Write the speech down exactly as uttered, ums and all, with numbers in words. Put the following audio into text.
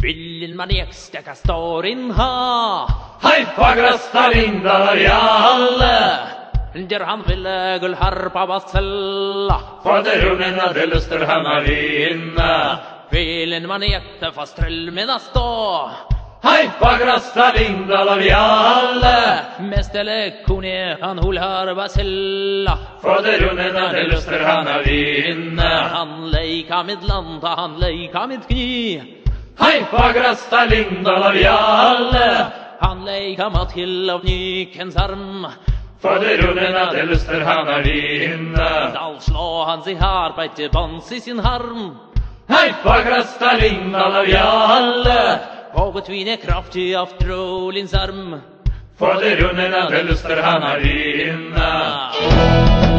Viljen man eksteka storin ha. Hei, fagra Stalindal jalle. Der han ville gull harpa basella. Faderunen hade luster han har vinna. Viljen man ekte fast trell med a stå. Hei, fagra Stalindal jalle. Mestele kone han hol harpa sella. Faderunen hade luster han har vinna. Han leika med landa, han leika med kni. Hei, fagra Stalindal jalle. Han leika med till av nykens arm. Faderunen hade luster han har vinna. Dal slå han sig harpa ett bons i sin harm. Hei, fagra Stalindal jalle. Och tvine kraftig av trolins arm. Faderunen hade luster han har vinna.